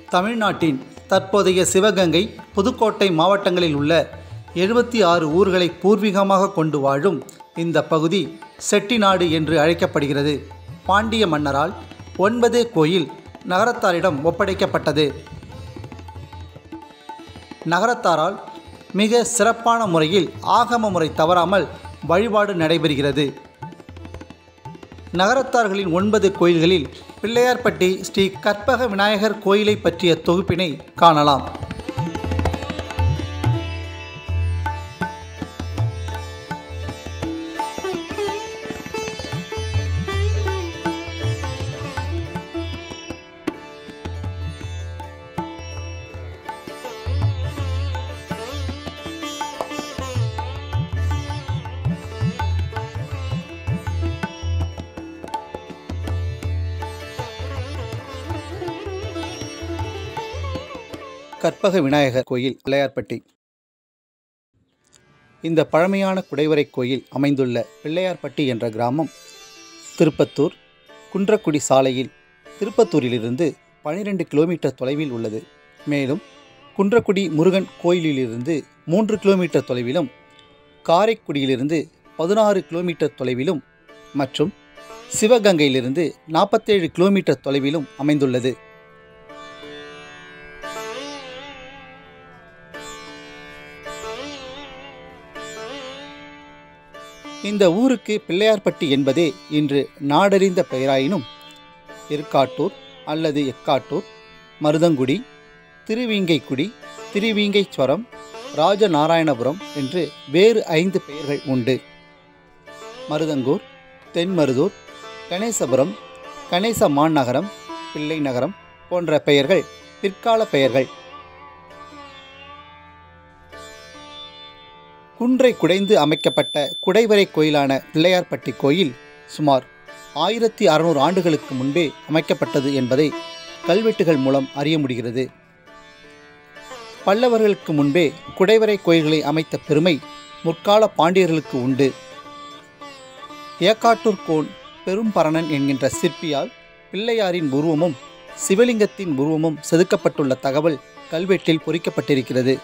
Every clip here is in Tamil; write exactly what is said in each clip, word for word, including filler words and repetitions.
தமிழ்நாட்டின் தற்போதைய சிவகங்கை, புதுக்கோட்டை மாவட்டங்களில் உள்ள எழுபத்தி ஆறு ஊர்களை பூர்வீகமாக கொண்டு வாழும் இந்த பகுதி செட்டிநாடு என்று அழைக்கப்படுகிறது. பாண்டிய மன்னரால் ஒன்பதே கோயில் நகரத்தாரிடம் ஒப்படைக்கப்பட்டது. நகரத்தாரால் மிக சிறப்பான முறையில் ஆகம முறை தவறாமல் வழிபாடு நடைபெறுகிறது. நகரத்தார்களின் ஒன்பது கோயில்களில் பிள்ளையார்பட்டி ஸ்ரீ கற்பக விநாயகர் கோயிலை பற்றிய தொகுப்பினை காணலாம். கற்பக விநாயகர் கோயில், பிள்ளையார்பட்டி. இந்த பழமையான குடைவரை கோயில் அமைந்துள்ள பிள்ளையார்பட்டி என்ற கிராமம் திருப்பத்தூர் குன்றக்குடி சாலையில் திருப்பத்தூரிலிருந்து பனிரெண்டு கிலோமீட்டர் தொலைவில் உள்ளது. மேலும் குன்றக்குடி முருகன் கோயிலிலிருந்து மூன்று கிலோமீட்டர் தொலைவிலும், காரைக்குடியிலிருந்து பதினாறு கிலோமீட்டர் தொலைவிலும் மற்றும் சிவகங்கையிலிருந்து நாற்பத்தேழு கிலோமீட்டர் தொலைவிலும் அமைந்துள்ளது. இந்த ஊருக்கு பிள்ளையார்பட்டி என்பதே இன்று நாடறிந்த பெயராயினும் எருக்காட்டூர் அல்லது எக்காட்டூர், மருதங்குடி, திருவீங்கைக்குடி, திருவீங்கைச்சுரம், ராஜநாராயணபுரம் என்று வேறு ஐந்து பெயர்கள் உண்டு. மருதங்கூர், தென்மருதூர், கணேசபுரம், கணேச மாநகரம், பிள்ளை நகரம் போன்ற பெயர்கள் பிற்கால பெயர்கள். குன்றை குடைந்து அமைக்கப்பட்ட குடைவரை கோயிலான பிள்ளையார்பட்டி கோயில் சுமார் ஆயிரத்தி அறுநூறு ஆண்டுகளுக்கு முன்பே அமைக்கப்பட்டது என்பதை கல்வெட்டுகள் மூலம் அறிய முடிகிறது. பல்லவர்களுக்கு முன்பே குடைவரை கோயில்களை அமைத்த பெருமை முற்கால பாண்டியர்களுக்கு உண்டு. ஏக்காட்டூர் கோன் பெரும்பரணன் என்கின்ற சிற்பியால் பிள்ளையாரின் உருவமும் சிவலிங்கத்தின் உருவமும் செதுக்கப்பட்டுள்ள தகவல் கல்வெட்டில் பொறிக்கப்பட்டிருக்கிறது.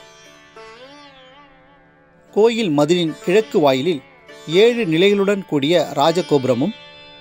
கோயில் மதிலின் கிழக்கு வாயிலில் ஏழு நிலைகளுடன் கூடிய ராஜகோபுரமும்,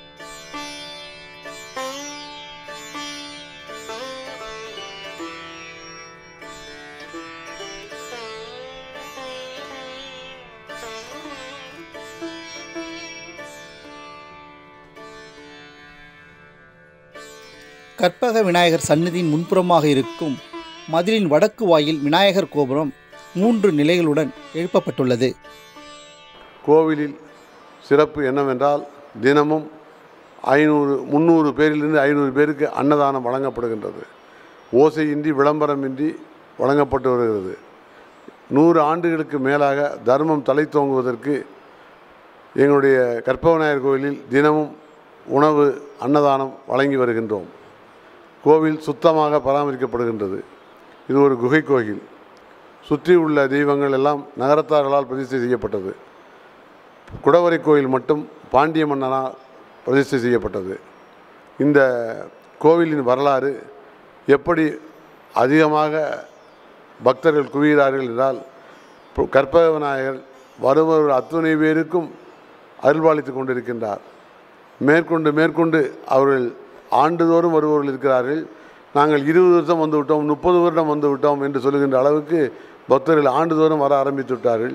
கற்பக விநாயகர் சன்னதியின் முன்புறமாக இருக்கும் மதிலின் வடக்கு வாயில் விநாயகர் கோபுரம் மூன்று நிலைகளுடன் எழுப்பப்பட்டுள்ளது. கோவிலில் சிறப்பு என்னவென்றால், தினமும் ஐநூறு முந்நூறு பேரிலிருந்து ஐநூறு பேருக்கு அன்னதானம் வழங்கப்படுகின்றது. ஓசையின்றி விளம்பரமின்றி வழங்கப்பட்டு வருகிறது. நூறு ஆண்டுகளுக்கு மேலாக தர்மம் தலை தோங்குவதற்கு எங்களுடைய கற்பக விநாயகர் கோவிலில் தினமும் உணவு அன்னதானம் வழங்கி வருகின்றோம். கோவில் சுத்தமாக பராமரிக்கப்படுகின்றது. இது ஒரு குகை கோயில். சுற்றி உள்ள தெய்வங்கள் எல்லாம் நகரத்தார்களால் பிரதிஷ்டை செய்யப்பட்டது. குடவரை கோயில் மட்டும் பாண்டிய மன்னனால் பிரதிஷ்டை செய்யப்பட்டது. இந்த கோவிலின் வரலாறு எப்படி அதிகமாக பக்தர்கள் குவிகிறார்கள் என்றால், கற்பக விநாயகர் வருபவர் அத்துணை பேருக்கும் அருள்பாலித்து கொண்டிருக்கின்றார். மேற்கொண்டு மேற்கொண்டு அவர்கள் ஆண்டுதோறும் வருபவர்கள் இருக்கிறார்கள். நாங்கள் இருபது வருஷம் வந்து விட்டோம், முப்பது வருடம் வந்து விட்டோம் என்று சொல்லுகின்ற அளவுக்கு பக்தர்கள் ஆண்டுதோறும் வர ஆரம்பித்து விட்டார்கள்.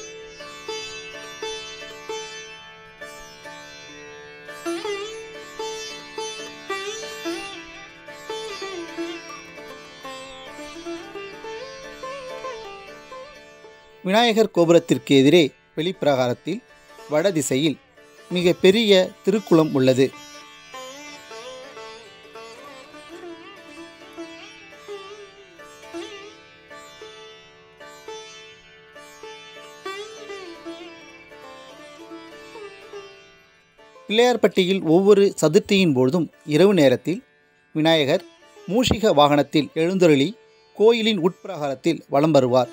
விநாயகர் கோபுரத்திற்கு எதிரே வெளிப்பிரகாரத்தில் வடதிசையில் மிக பெரிய திருக்குளம் உள்ளது. பிள்ளையார்பட்டியில் ஒவ்வொரு சதுர்த்தியின் பொழுதும் இரவு நேரத்தில் விநாயகர் மூஷிக வாகனத்தில் எழுந்தருளி கோயிலின் உட்பிரகாரத்தில் வலம் வருவார்.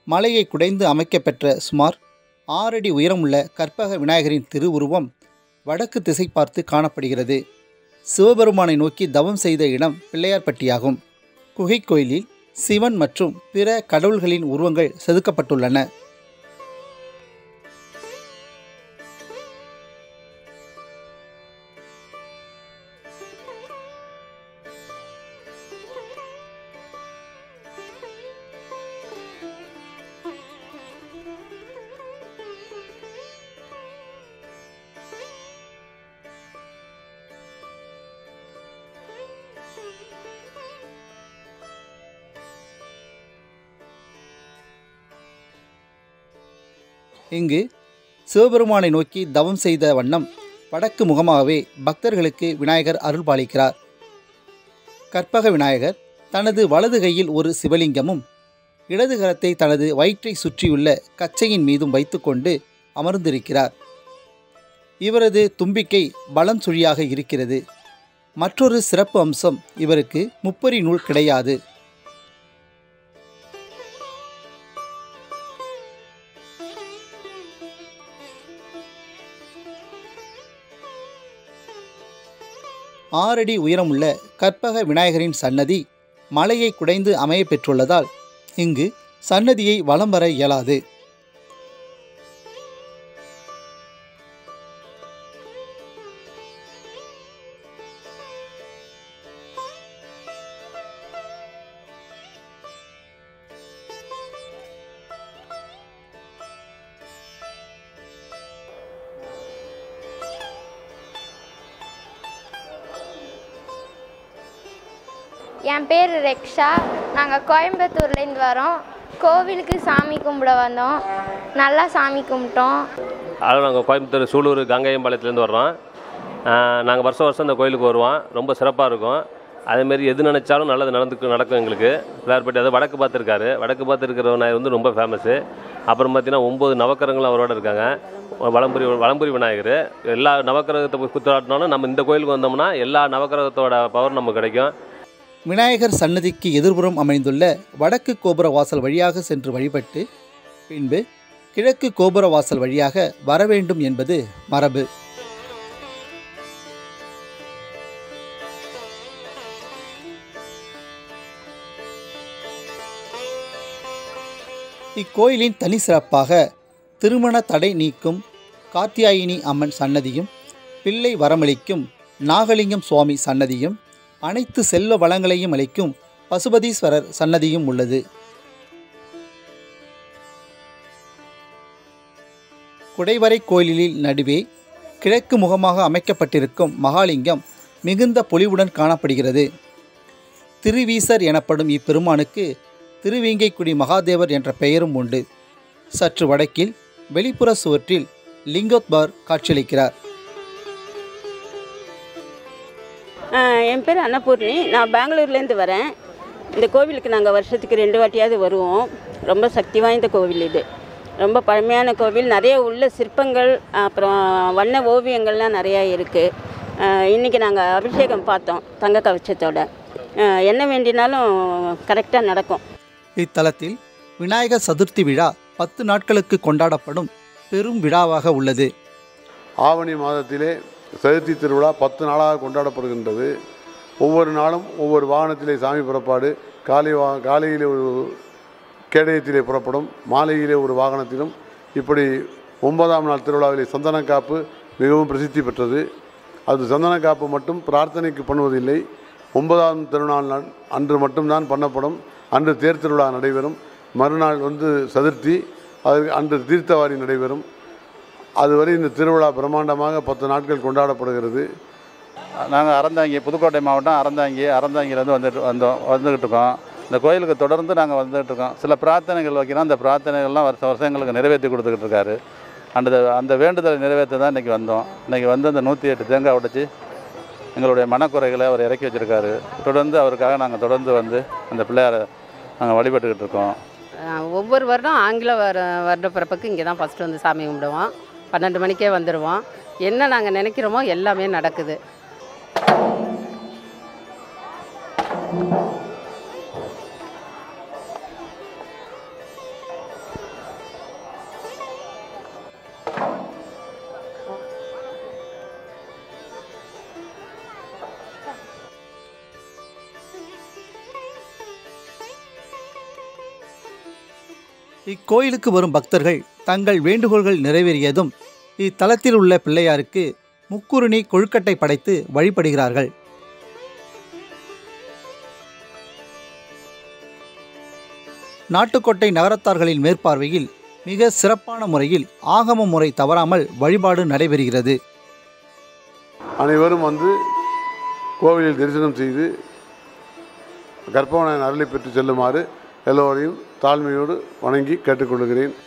மலையை குடைந்து அமைக்கப்பெற்ற சுமார் ஆறடி உயரமுள்ள கற்பக விநாயகரின் திருவுருவம் வடக்கு திசை பார்த்து காணப்படுகிறது. சிவபெருமானை நோக்கி தவம் செய்த இடம் பிள்ளையார்பட்டியாகும். குகை கோயிலில் சிவன் மற்றும் பிற கடவுள்களின் உருவங்கள் செதுக்கப்பட்டுள்ளன. இங்கு சிவபெருமானை நோக்கி தவம் செய்த வண்ணம் வடக்கு முகமாகவே பக்தர்களுக்கு விநாயகர் அருள்பாலிக்கிறார். கற்பக விநாயகர் தனது வலது கையில் ஒரு சிவலிங்கமும் இடது கரத்தை தனது வயிற்றை சுற்றியுள்ள கச்சையின் மீதும் வைத்துக்கொண்டு அமர்ந்திருக்கிறார். இவரது தும்பிக்கை பலம் சுழியாக இருக்கிறது. மற்றொரு சிறப்பு அம்சம், இவருக்கு முப்பரி நூல் கிடையாது. ஆறடி உயரமுள்ள கற்பக விநாயகரின் சன்னதி மலையை குடைந்து அமைய பெற்றுள்ளதால் இங்கு சன்னதியை வலம் வர இயலாது. என் பேர் ரெக்ஷா. நாங்கள் கோயம்புத்தூர்லேருந்து வரோம். கோவிலுக்கு சாமி கும்பிட வந்தோம். நல்லா சாமி கும்பிட்டோம். அதாவது நாங்கள் கோயம்புத்தூர் சூலூர் கங்கையம்பாளையத்துலேருந்து வர்றோம். நாங்கள் வருஷம் வருஷம் இந்த கோயிலுக்கு வருவோம். ரொம்ப சிறப்பாக இருக்கும். அதேமாரி எது நினச்சாலும் நல்லது நடந்துக்கு நடக்கும் எங்களுக்கு. பிள்ளையார்பட்டி அது வடக்கு பார்த்துருக்காரு. வடக்கு பார்த்துருக்கிற விநாயகர் வந்து ரொம்ப ஃபேமஸ்ஸு. அப்புறம் பார்த்திங்கன்னா ஒம்பது நவக்கரங்களும் அவரோட இருக்காங்க. வலம்புரி வலம்புரி விநாயகர். எல்லா நவக்கிரகத்தை குத்தாட்டினாலும் நம்ம இந்த கோயிலுக்கு வந்தோம்னா எல்லா நவக்கிரகத்தோட பவர் நமக்கு கிடைக்கும். விநாயகர் சன்னதிக்கு எதிர்புறம் அமைந்துள்ள வடக்கு கோபுர வாசல் வழியாக சென்று வழிபட்டு பின்பு கிழக்கு கோபுர வாசல் வழியாக வர வேண்டும் என்பது மரபு. இக்கோயிலின் தனி சிறப்பாக திருமண தடை நீக்கும் காத்தியாயினி அம்மன் சன்னதியும், பிள்ளை வரமளிக்கும் நாகலிங்கம் சுவாமி சன்னதியும், அனைத்து செல்வ வளங்களையும் அளிக்கும் பசுபதீஸ்வரர் சன்னதியும் உள்ளது. குடைவரை கோயிலில் நடுவே கிழக்கு முகமாக அமைக்கப்பட்டிருக்கும் மகாலிங்கம் மிகுந்த பொலிவுடன் காணப்படுகிறது. திருவீசர் எனப்படும் இப்பெருமானுக்கு திருவீங்கைக்குடி மகாதேவர் என்ற பெயரும் உண்டு. சற்று வடக்கில் வெளிப்புற சுவற்றில் லிங்கோத்பவர் காட்சியளிக்கிறார். என் பேர் அன்னபூர்ணி. நான் பெங்களூர்லேருந்து வரேன். இந்த கோவிலுக்கு நாங்கள் வருஷத்துக்கு ரெண்டு வாட்டியாவது வருவோம். ரொம்ப சக்தி வாய்ந்த கோவில் இது. ரொம்ப பழமையான கோவில். நிறைய உள்ள சிற்பங்கள், அப்புறம் வண்ண ஓவியங்கள்லாம் நிறையா இருக்குது. இன்றைக்கி நாங்கள் அபிஷேகம் பார்த்தோம் தங்க கவச்சத்தோட. என்ன வேண்டினாலும் கரெக்டாக நடக்கும். இத்தலத்தில் விநாயகர் சதுர்த்தி விழா பத்து நாட்களுக்கு கொண்டாடப்படும் பெரும் விழாவாக உள்ளது. ஆவணி மாதத்திலே சதுர்த்தி திருவிழா பத்து நாளாக கொண்டாடப்படுகின்றது. ஒவ்வொரு நாளும் ஒவ்வொரு வாகனத்திலே சாமி புறப்பாடு. காலை வா காலையிலே ஒரு கேடயத்திலே புறப்படும், மாலையிலே ஒரு வாகனத்திலும். இப்படி ஒன்பதாம் நாள் திருவிழாவிலே சந்தனக்காப்பு மிகவும் பிரசித்தி பெற்றது. அது சந்தனக்காப்பு மட்டும் பிரார்த்தனைக்கு பண்ணுவதில்லை. ஒன்பதாம் திருநாள் அன்று மட்டும்தான் பண்ணப்படும். அன்று தேர் திருவிழா நடைபெறும். மறுநாள் வந்து சதுர்த்தி, அது அன்று தீர்த்தவாரி நடைபெறும். அதுவரை இந்த திருவிழா பிரம்மாண்டமாக பத்து நாட்கள் கொண்டாடப்படுகிறது. நாங்கள் அறந்தாங்கி, புதுக்கோட்டை மாவட்டம் அறந்தாங்கி அறந்தாங்கிலேருந்து வந்துட்டு வந்தோம் வந்துக்கிட்டு இருக்கோம். இந்த கோயிலுக்கு தொடர்ந்து நாங்கள் வந்துகிட்டு இருக்கோம். சில பிரார்த்தனைகள் வைக்கிறோம். அந்த பிரார்த்தனைகள்லாம் வருஷம் வருஷம் எங்களுக்கு நிறைவேற்றி கொடுத்துக்கிட்டு இருக்காரு. அந்த அந்த வேண்டுதலை நிறைவேற்ற தான் இன்றைக்கி வந்தோம். இன்றைக்கி வந்து அந்த நூற்றி எட்டு தேங்காய் உடைச்சி எங்களுடைய மனக்குறைகளை அவர் இறக்கி வச்சுருக்காரு. தொடர்ந்து அவருக்காக நாங்கள் தொடர்ந்து வந்து அந்த பிள்ளையாரை நாங்கள் வழிபட்டுக்கிட்டு இருக்கோம். ஒவ்வொரு வருடம் ஆங்கில வர வருட பிறப்புக்கு இங்கே தான் ஃபஸ்ட்டு வந்து சாமி கும்பிடுவோம். பன்னெண்டு மணிக்கே வந்துடுவோம். என்ன நாங்கள் நினைக்கிறோமோ எல்லாமே நடக்குது. இக்கோயிலுக்கு வரும் பக்தர்கள் தங்கள் வேண்டுகோள்கள் நிறைவேறியதும் இத்தலத்தில் உள்ள பிள்ளையாருக்கு முக்குருணி கொழுக்கட்டை படைத்து வழிபடுகிறார்கள். நாட்டுக்கோட்டை நகரத்தார்களின் மேற்பார்வையில் மிக சிறப்பான முறையில் ஆகம முறை தவறாமல் வழிபாடு நடைபெறுகிறது. அனைவரும் வந்து கோவிலில் தரிசனம் செய்து கற்பவனின் அருளை பெற்று செல்லுமாறு எல்லோரையும் தாழ்மையோடு வணங்கி கேட்டுக்கொள்கிறேன்.